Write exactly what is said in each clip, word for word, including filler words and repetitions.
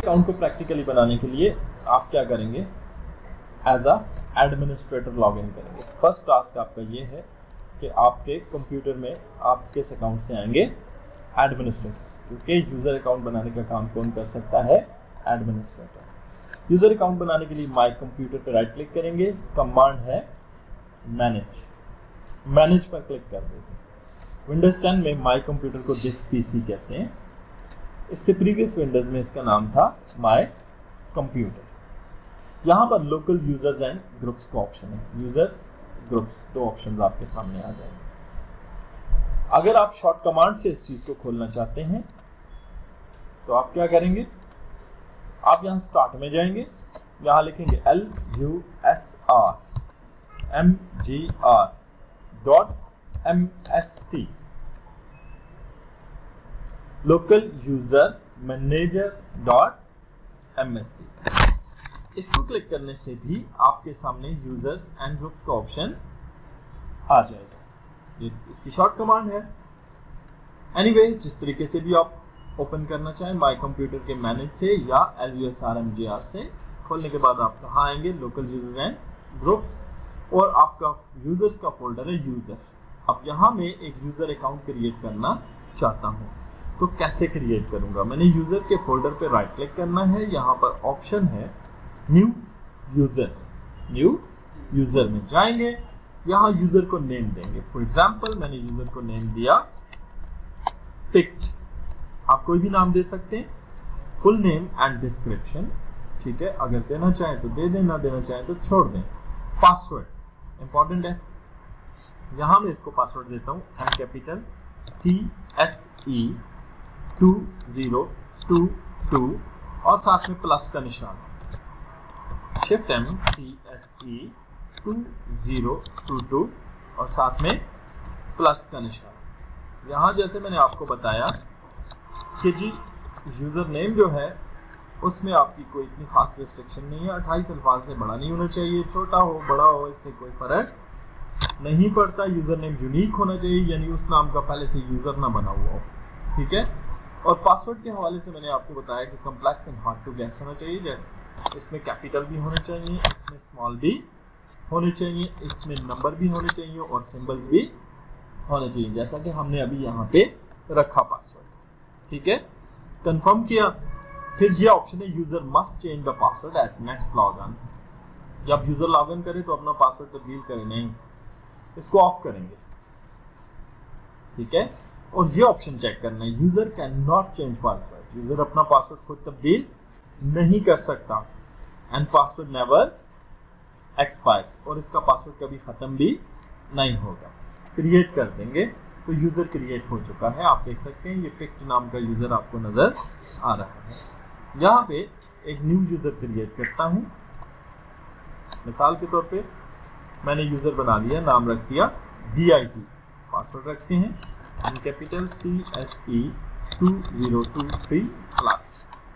Account को practically बनाने के लिए आप क्या करेंगे, as a administrator log in करेंगे। फर्स्ट टास्क आपका ये है कि आपके कंप्यूटर में आप किस अकाउंट से आएंगे, एडमिनिस्ट्रेटर, क्योंकि यूजर अकाउंट बनाने का काम कौन कर सकता है, एडमिनिस्ट्रेटर। यूजर अकाउंट बनाने के लिए माई कंप्यूटर पर राइट क्लिक करेंगे, कमांड है मैनेज, मैनेज पर क्लिक कर देंगे। विंडोज टेन में माई कंप्यूटर को दिस पीसी कहते हैं, इससे प्रीवियस विंडोज में इसका नाम था माई कंप्यूटर। यहाँ पर लोकल यूजर्स एंड ग्रुप्स का ऑप्शन है, यूजर्स ग्रुप्स दो ऑप्शन आपके सामने आ जाएंगे। अगर आप शॉर्ट कमांड से इस चीज को खोलना चाहते हैं तो आप क्या करेंगे, आप यहाँ स्टार्ट में जाएंगे, यहाँ लिखेंगे L U S R M G R dot M S C, local user manager dot M S C. इसको क्लिक करने से भी आपके सामने यूजर्स एंड ग्रुप्स का ऑप्शन आ जाएगा। ये इसकी शॉर्ट कमांड है। एनीवे anyway, जिस तरीके से भी आप ओपन करना चाहें, माई कंप्यूटर के मैनेज से या L U S R M G R से खोलने के बाद आप कहाँ आएंगे, लोकल यूजर्स एंड ग्रुप्स, और आपका यूजर्स का फोल्डर है यूजर। अब यहाँ मैं एक यूजर अकाउंट क्रिएट करना चाहता हूँ, तो कैसे क्रिएट करूंगा, मैंने यूजर के फोल्डर पे राइट क्लिक करना है, यहाँ पर ऑप्शन है न्यू यूजर, न्यू यूजर में जाएंगे, यहाँ यूजर को नेम देंगे। फॉर एग्जांपल मैंने यूजर को नेम दिया पिक्ट, आप कोई भी नाम दे सकते हैं, फुल नेम एंड डिस्क्रिप्शन, ठीक है, अगर देना चाहें तो दे दें, ना देना चाहें तो छोड़ दें। पासवर्ड इंपॉर्टेंट है, यहाँ मैं इसको पासवर्ड देता हूँ M capital C S E two zero two two और साथ में प्लस का निशान, shift M C S E two zero two two और साथ में प्लस का निशान। यहाँ जैसे मैंने आपको बताया कि जी यूजर नेम जो है उसमें आपकी कोई इतनी खास रिस्ट्रिक्शन नहीं है, अट्ठाईस अल्फाज से बड़ा नहीं होना चाहिए, छोटा हो बड़ा हो इससे कोई फर्क नहीं पड़ता। यूजर नेम यूनिक होना चाहिए, यानी उस नाम का पहले से यूजर ना बना हुआ हो, ठीक है। और पासवर्ड के हवाले से मैंने आपको बताया कि complex and hard to guess होना चाहिए, जैसे इसमें कैपिटल भी होने चाहिए, इसमें स्मॉल भी होने चाहिए, इसमें नंबर भी होने चाहिए और सिंबल्स भी होने चाहिए, जैसा कि हमने अभी यहाँ पे रखा पासवर्ड, ठीक है। कंफर्म किया, फिर ये ऑप्शन है user must change the password at next login. जब यूजर लॉगिन करे तो अपना पासवर्ड तब्दील करे नहीं, इसको ऑफ करेंगे, ठीक है। और ये ऑप्शन चेक करना है, user can not change password, user अपना पासवर्ड खुद तब्दील नहीं कर सकता, एंड पासवर्ड नेवर एक्सपायर्स, और इसका पासवर्ड कभी खत्म भी नहीं होगा। क्रिएट कर देंगे तो यूजर क्रिएट हो चुका है, आप देख सकते हैं ये पिक्ट नाम का यूजर आपको नजर आ रहा है। यहाँ पे एक न्यू यूजर क्रिएट करता हूँ, मिसाल के तौर पे मैंने यूजर बना लिया, नाम रख दिया डी आई टी, पासवर्ड रखते हैं N capital C S E two zero two three plus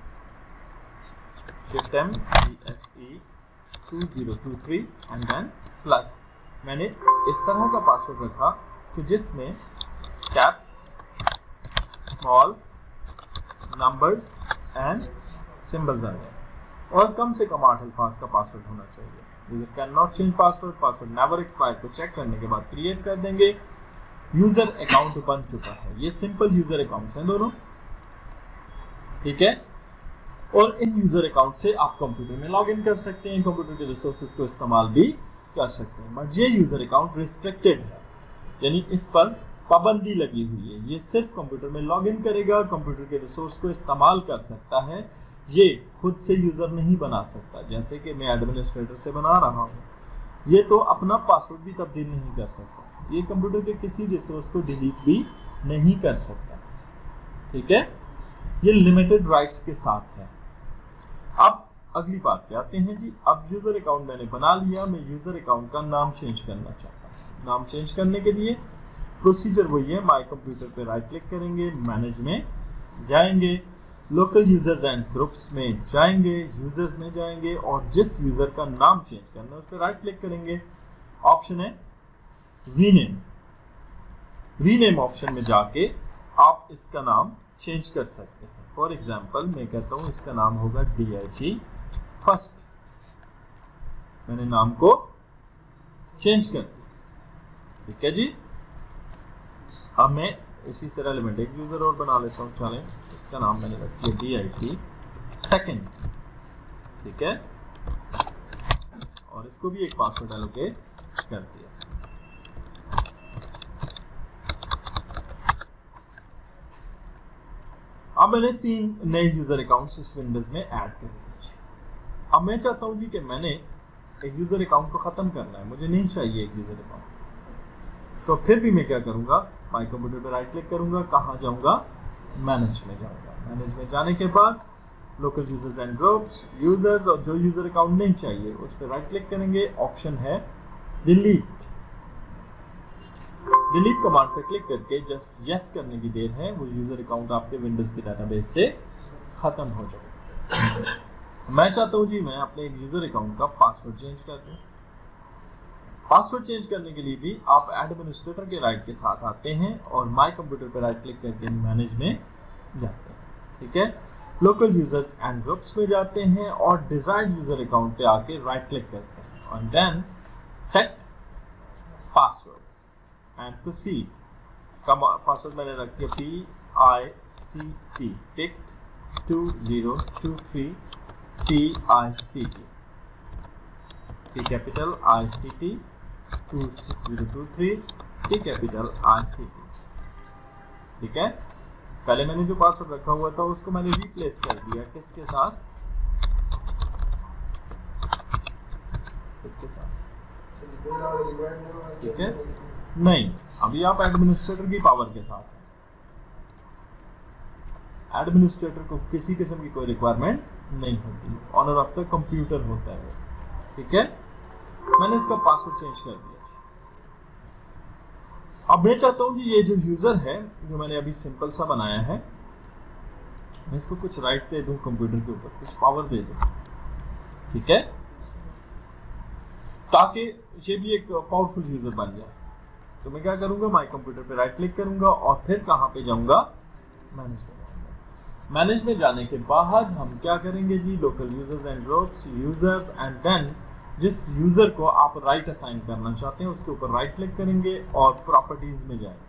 shift M C S E two zero two three and then plus. मैंने इस तरह का पासवर्ड रखा कि जिसमें caps, small, numbers and symbols आ जाए, और कम से कम आठ अल्फाज का पासवर्ड होना चाहिए। User can not change password, password never expire को चेक करने के बाद क्रिएट कर देंगे। यूजर अकाउंट बन चुका है, ये सिंपल यूजर अकाउंट्स हैं दोनों, ठीक है। और इन यूजर अकाउंट से आप कंप्यूटर में लॉग इन कर सकते हैं, कंप्यूटर के रिसोर्सेज को इस्तेमाल भी कर सकते हैं, बट ये यूजर अकाउंट रिस्ट्रिक्टेड है, यानी इस पर पाबंदी लगी हुई है। ये सिर्फ कंप्यूटर में लॉग इन करेगा, कंप्यूटर के रिसोर्स को इस्तेमाल कर सकता है, ये खुद से यूजर नहीं बना सकता, जैसे कि मैं एडमिनिस्ट्रेटर से बना रहा हूँ। ये तो अपना पासवर्ड भी तब्दील नहीं कर सकता, ये कंप्यूटर के किसी रिसोर्स को डिलीट भी नहीं कर सकता, ठीक है। ये लिमिटेड राइट्स के साथ है। अब अगली बात पे आते हैं जी। अब यूजर अकाउंट मैंने बना लिया, मैं यूजर अकाउंट का नाम चेंज करना चाहता हूँ। नाम चेंज करने के लिए प्रोसीजर वही है, माई कंप्यूटर पे राइट क्लिक करेंगे, मैनेज में जाएंगे, लोकल यूजर्स एंड ग्रुप्स में जाएंगे, यूजर्स में जाएंगे और जिस यूजर का नाम चेंज करना है उस पर राइट क्लिक करेंगे। ऑप्शन है रीनेम, रीनेम ऑप्शन में जाके आप इसका नाम चेंज कर सकते हैं। फॉर एग्जाम्पल मैं कहता हूँ इसका नाम होगा डी आई टी फर्स्ट, मैंने नाम को चेंज कर दिया, ठीक है जी। अब मैं इसी से रेलेवेंट एक यूजर और बना लेता हूँ, चलें, इसका नाम मैंने रख दिया डी आई टी सेकेंड, ठीक है, और इसको भी एक पासवर्ड एलोकेट कर दिया। अब मैंने तीन नए यूजर अकाउंट्स इस विंडोज में ऐड कर दिए। अब मैं चाहता हूं जी कि मैंने एक यूजर अकाउंट को खत्म करना है, मुझे नहीं चाहिए एक यूजर अकाउंट, तो फिर भी मैं क्या करूंगा, माई कंप्यूटर पर राइट क्लिक करूंगा, कहां जाऊंगा, मैनेज में जाऊंगा। मैनेज में जाने के बाद local users and groups, users, और जो यूजर अकाउंट नहीं चाहिए उस पर राइट क्लिक करेंगे, ऑप्शन है डिलीट। डिलीट कमांड पर क्लिक करके जस्ट यस करने की देर है, वो यूजर अकाउंट आपके विंडोज के डाटाबेस से खत्म हो जाएगा। मैं चाहता हूं जी मैं अपने यूजर अकाउंट का पासवर्ड चेंज कर दूं। पासवर्ड चेंज करने के लिए भी आप एडमिनिस्ट्रेटर के राइट के साथ आते हैं और माई कंप्यूटर पर राइट क्लिक करके मैनेज में जाते हैं, ठीक है। लोकल यूजर्स एंड ग्रुप्स में जाते हैं और डिजायर्ड यूजर अकाउंट पे आके राइट क्लिक करते हैं और then set password and proceed. का पासवर्ड मैंने रख दिया P I C T tick two zero two three T I C T, T capital I C T two zero two three T capital I C T, ठीक है। पहले मैंने जो password रखा हुआ था उसको मैंने रिप्लेस कर दिया, किसके साथ, किसके साथ, ठीक है। नहीं, अभी आप एडमिनिस्ट्रेटर की पावर के साथ हैं, एडमिनिस्ट्रेटर को किसी किस्म की कोई रिक्वायरमेंट नहीं होती, ऑनर ऑफ द कंप्यूटर होता है, ठीक है। मैंने इसका पासवर्ड चेंज कर दिया। अब मैं चाहता हूं कि ये जो यूजर है जो मैंने अभी सिंपल सा बनाया है, मैं इसको कुछ राइट दे दूं, कंप्यूटर के ऊपर कुछ पावर दे दूं, ठीक है, ताकि ये भी एक पावरफुल यूजर बन जाए। तो मैं क्या करूंगा, माई कंप्यूटर पे राइट क्लिक करूंगा और फिर कहां पे जाऊंगा, मैनेज में जाऊंगा। मैनेज में जाने के बाद हम क्या करेंगे जी, local users and groups, users, and then जिस यूजर को आप राइट असाइन करना चाहते हैं उसके ऊपर राइट क्लिक करेंगे और प्रॉपर्टीज में जाएंगे।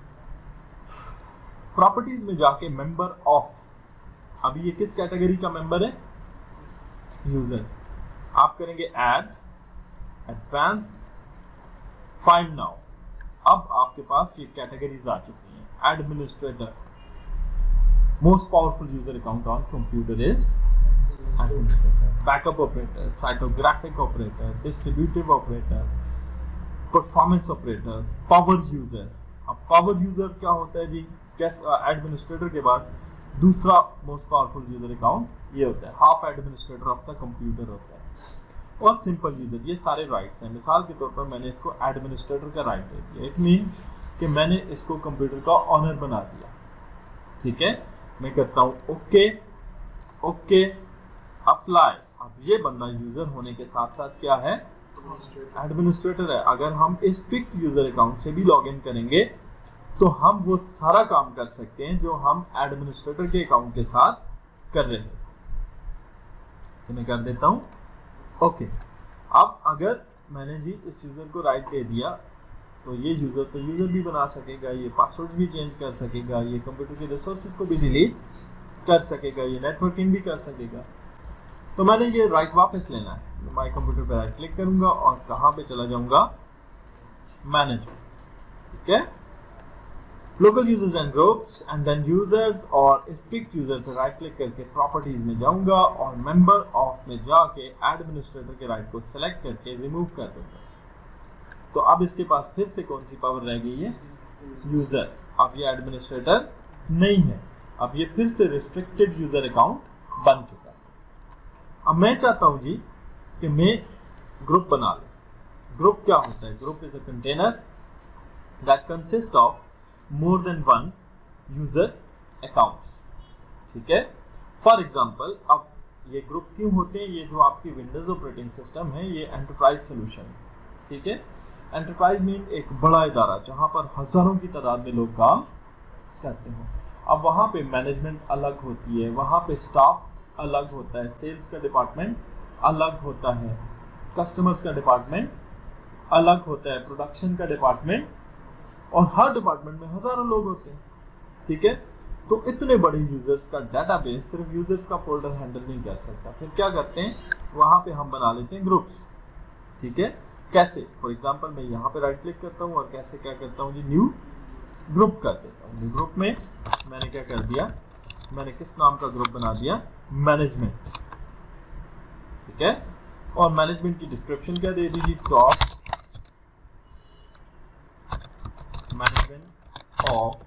प्रॉपर्टीज में जाके मेंबर ऑफ, अभी ये किस कैटेगरी का मेंबर है, यूजर, आप करेंगे ऐड एडवांस फाइंड नाउ। अब आपके पास ये कैटेगरीज आ चुकी हैं। Administrator, most powerful user account on computer is administrator, backup operator, cryptographic operator, distributive operator, performance operator, power user. अब पावर यूजर क्या होता है जी, एडमिनिस्ट्रेटर के बाद दूसरा मोस्ट पावरफुल यूजर अकाउंट ये होता है, half administrator of the computer होता है, और सिंपल यूजर। ये सारे राइट्स हैं। मिसाल के तौर पर मैंने इसको एडमिनिस्ट्रेटर का राइट दे दिया, इट मीन कि मैंने इसको कंप्यूटर का ऑनर बना दिया, ठीक है। मैं करता हूं ओके ओके अप्लाई। अब ये बंदा यूजर होने के साथ साथ क्या है, एडमिनिस्ट्रेटर है। अगर हम इस पिक्ड यूजर अकाउंट से भी लॉग इन करेंगे तो हम वो सारा काम कर सकते हैं जो हम एडमिनिस्ट्रेटर के अकाउंट के साथ कर रहे हैं। तो मैं कर देता हूं ओके। अब अगर मैंने जी इस यूजर को राइट दे दिया तो ये यूजर तो यूजर भी बना सकेगा, ये पासवर्ड भी चेंज कर सकेगा, ये कंप्यूटर के रिसोर्सेज को भी डिलीट कर सकेगा, ये नेटवर्किंग भी कर सकेगा। तो मैंने ये राइट वापस लेना है, माई कंप्यूटर पर राइट क्लिक करूंगा और कहां पे चला जाऊंगा, मैनेज, ठीक है। Local users and groups and then users, और स्पिक्ड यूजर पर राइट क्लिक करके प्रॉपर्टीज में जाऊंगा और मेंबर ऑफ में जाके एडमिनिस्ट्रेटर के राइट को सिलेक्ट करके रिमूव कर दूंगा। तो अब इसके पास फिर से कौन सी पावर रह गई है, यूजर। अब ये एडमिनिस्ट्रेटर नहीं है, अब ये फिर से रिस्ट्रिक्टेड यूजर अकाउंट बन चुका है। अब मैं चाहता हूं जी कि मैं ग्रुप बना लूं। ग्रुप क्या होता है, group is a container that consist of more than one user accounts, ठीक है। फॉर एग्जांपल, अब ये ग्रुप क्यों होते हैं, ये जो आपकी विंडोज ऑपरेटिंग सिस्टम है ये एंटरप्राइज सोल्यूशन है, ठीक है। एंटरप्राइज मीन एक बड़ा इदारा जहां पर हजारों की तादाद में लोग काम करते हो। अब वहाँ पे मैनेजमेंट अलग होती है, वहाँ पे स्टाफ अलग होता है, सेल्स का डिपार्टमेंट अलग होता है, कस्टमर्स का डिपार्टमेंट अलग होता है, प्रोडक्शन का डिपार्टमेंट, और हर डिपार्टमेंट में हजारों लोग होते हैं, ठीक है। तो इतने बड़े यूजर्स का डाटाबेस सिर्फ यूजर्स का फोल्डर हैंडल नहीं कर सकता। फिर क्या करते हैं, वहां पे हम बना लेते हैं ग्रुप्स, ठीक है। कैसे, फॉर एग्जांपल मैं यहाँ पे राइट क्लिक करता हूँ और कैसे क्या करता हूँ जी, न्यू ग्रुप कर देता हूँ। न्यू ग्रुप में मैंने क्या कर दिया, मैंने किस नाम का ग्रुप बना दिया, मैनेजमेंट, ठीक है। और मैनेजमेंट की डिस्क्रिप्शन क्या दे दीजिए, टॉप मैनेजमेंट ऑफ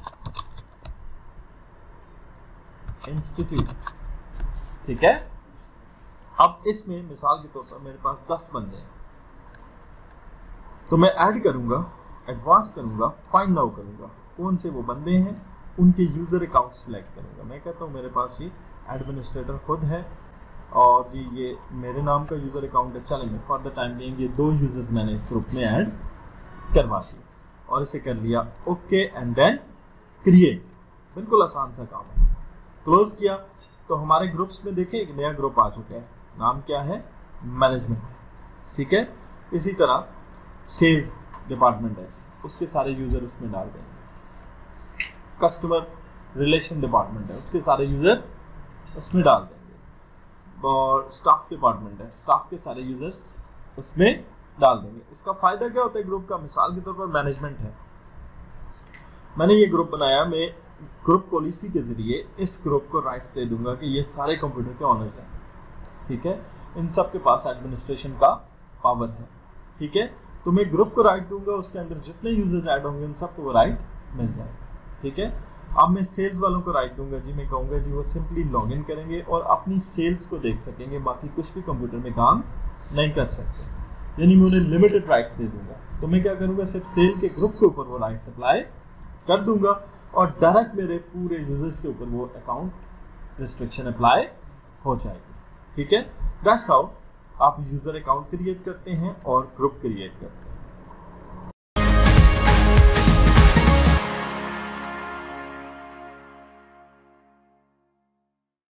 इंस्टीट्यूट, ठीक है। अब इसमें मिसाल के तौर पर मेरे पास दस बंदे हैं, तो मैं ऐड करूंगा, एडवांस करूंगा, फाइंड आउट करूंगा कौन से वो बंदे हैं, उनके यूजर अकाउंट सेलेक्ट करूंगा। मैं कहता हूं मेरे पास ये एडमिनिस्ट्रेटर खुद है और जी ये मेरे नाम का यूजर अकाउंट है। चलेंगे फॉर द टाइम बीइंग ये दो यूजर्स मैंने इस ग्रुप में ऐड करवा दिए और इसे कर लिया ओके एंड देन क्रिएट। बिल्कुल आसान सा काम है। क्लोज किया तो हमारे ग्रुप्स में देखें एक नया ग्रुप आ चुका है, नाम क्या है, मैनेजमेंट, ठीक है। इसी तरह सेल्स डिपार्टमेंट है, उसके सारे यूजर उसमें डाल देंगे। कस्टमर रिलेशन डिपार्टमेंट है, उसके सारे यूजर उसमें डाल देंगे। और स्टाफ डिपार्टमेंट है, स्टाफ के सारे यूजर्स उसमें डाल देंगे। इसका फायदा क्या होता है ग्रुप का, मिसाल के तौर पर मैनेजमेंट है, मैंने ये ग्रुप बनाया, मैं ग्रुप पॉलिसी के जरिए इस ग्रुप को राइट्स दे दूंगा कि ये सारे कंप्यूटर के ऑनर्स हैं, ठीक है। इन सब के पास एडमिनिस्ट्रेशन का पावर है, ठीक है। तो मैं ग्रुप को राइट दूंगा, उसके अंदर जितने यूजर्स ऐड होंगे उन सबको वो राइट मिल जाएगा, ठीक है। अब मैं सेल्स वालों को राइट दूंगा जी, मैं कहूँगा जी वो सिंपली लॉग इन करेंगे और अपनी सेल्स को देख सकेंगे, बाकी कुछ भी कंप्यूटर में काम नहीं कर सकते, यानी मैं उन्हें लिमिटेड राइट्स दे दूंगा। तो मैं क्या करूँगा, सिर्फ सेल के ग्रुप के ऊपर वो राइट्स अप्लाई कर दूंगा और डायरेक्ट मेरे पूरे यूजर्स के ऊपर वो अकाउंट रिस्ट्रिक्शन अप्लाई हो जाएगी, ठीक है। दैट्स हाउ आप यूजर अकाउंट क्रिएट करते हैं और ग्रुप क्रिएट करते हैं।